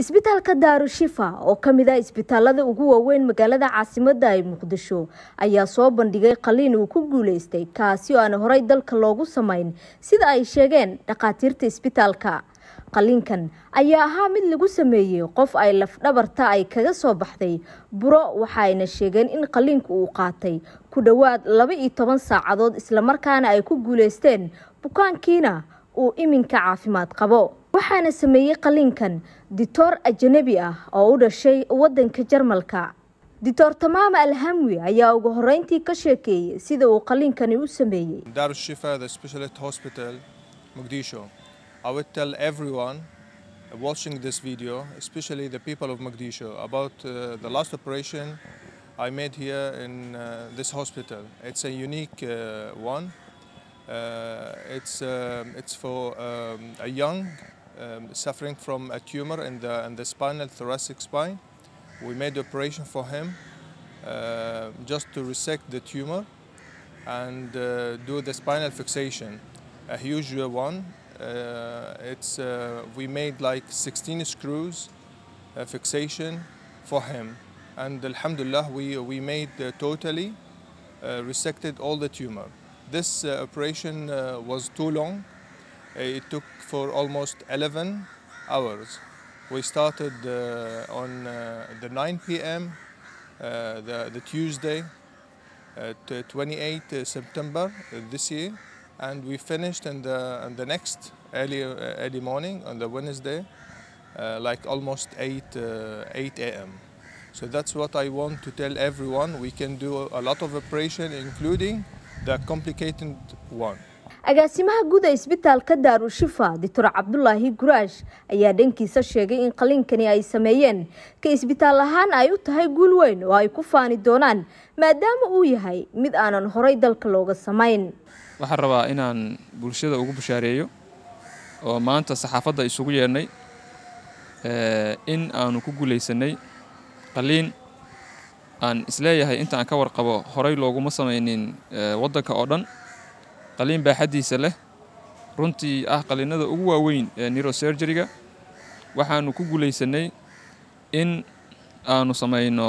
isbitaalka Daarushifa oo kamid ah isbitaalada ugu waaweyn magaalada caasimadda ay Muqdisho ayaa soo bandhigay qaliin uu ku guuleystay kaasi oo aan horay dalka loogu sameyn sida ay sheegeen dhaqaatiirta isbitaalka. Qaliinkan ayaa ahaa mid lagu sameeyay qof ay laf dhabarta ay kaga soo baxday buro, waxayna sheegeen in qaliinku uu qaatay ku dhawaad 12 saacadood isla markaana ay ku guuleysteen bukaankiina uu iminka caafimaad qabo. waxaana sameeyay qaliinkan Dr. Ajnabi ah oo u dhashay wadanka Jarmalka. Dr. Tamaam Alhamwi ayaa ugu horeyntii ka sheekeeyay sida uu qaliinkani u sameeyay. Daarushifa, the specialist hospital, Mogadishu. I would tell everyone watching this video, especially the people of Mogadishu, about the last operation I made here in this hospital. It's a unique one. It's for a young suffering from a tumor in the spinal thoracic spine. We made the operation for him just to resect the tumor and do the spinal fixation, a huge one. We made like 16 screws fixation for him, and alhamdulillah we made totally resected all the tumor. This operation was too long. It took for almost 11 hours. We started on the 9 p.m. The Tuesday, 28 September this year, and we finished on the next early morning on the Wednesday, like almost 8 a.m. So that's what I want to tell everyone. We can do a lot of operation, including the complicated one. agaasimaha guud ee isbitaalka Daarushifa Dr. Cabdullaahi Guraash ayaa dhankiisa sheegay in qaliinkani ay sameeyeen ka isbitaal ahaan ay u tahay guul weyn oo ay ku faani doonaan maadaama uu yahay mid aanan horay dalka looga sameyn. waxaan rabaa inaan bulshada ugu bushaareeyo oo maanta saxaafadda isugu yeernay in aanu ku guuleysanay qaliin aan isleeyahay inta aan ka warqabo horay looguma sameynin wadanka oo dhan. qaliin baaxadiisa leh runtii ah qaliinada ugu waaweyn ee neurosurgery-ga. waxaanu ku guuleysanay in aanu sameyno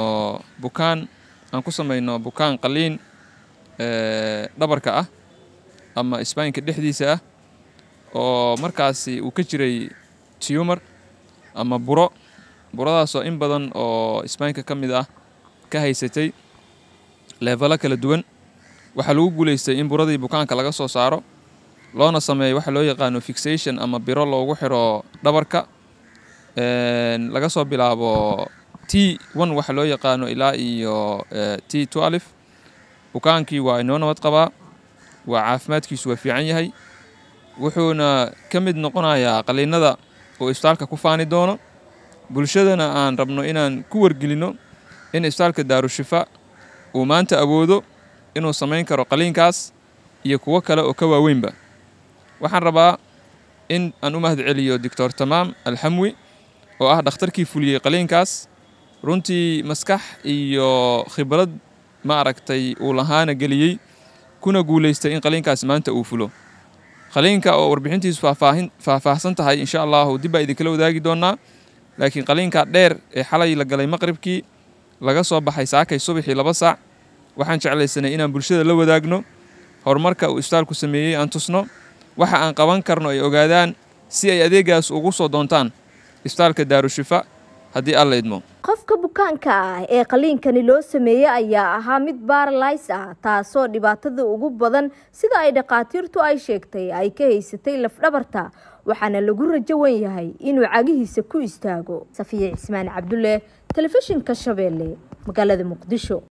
bukaan qaliin dhabarka ah ama spine-ka dhexdiisa ah oo markaasi uu ka jiray tumor ama buradaas oo in badan oo spine-ka ka mid ah ka haysatay level kala duwan. waxaa lagu guuleystay in buradii bukaanka laga soo saaro loona sameeyo waxa loo yaqaan fixation ama biro loogu xiro dhabarka laga soo bilaabo T1 waxa loo yaqaan ilaa iyo T12. bukaankii waa inoo nabad qabaa, waa caafimaadkiisu waa fiican yahay, wuxuuna ka mid noqonayaa qaliinada oo isbitaalka ku faani doono. bulshadana aan rabno inaan ku wargelino in isbitaalka Daarushifa uu maanta awoodo inuu sameyn karo qaliinkaas iyo kuwa kale oo ka waaweynba. waxaan rabaa in aan u mahadceliyo Dr. Tamaam Alhamwi oo ah dhakhtarkii fuliyay qaliinkaas. runtii maskax iyo khibrad ma aragtay uu lahaana geliyay kuna guuleystay in qaliinkaas maanta uu fulo. qaliinka oo warbixintiisu faahfaahsan tahay insha Allah dib ay kala wadaagi doonaa, laakiin qaliinka dheer ee xalay la galay maqribkii laga soo baxay saakay subaxii 2 saac. waxaan jeclaysanay inaan bulshada la wadaagno horumarka uu isbitaalku sameeyay, aan tusno waxa aan qaban karno ay ogaadaan si ay adeegaas ugu soo doontaan isbitaalka Daarushifa haddii alla idmo. qofka bukaanka ah ee qaliinkani loo sameeyay ayaa ahaa mid paralysis ah, taasoo dhibaatada ugu badan sida ay dhaqaatiirtu ay sheegtay ay ka haysatay laf dhabarta, waxaana lagu rajo weyn yahay inuu cagihiisa ku istaago. Safiya Ismaan Cabdulle, Telefishinka Shabeelle, magaalada Muqdisho.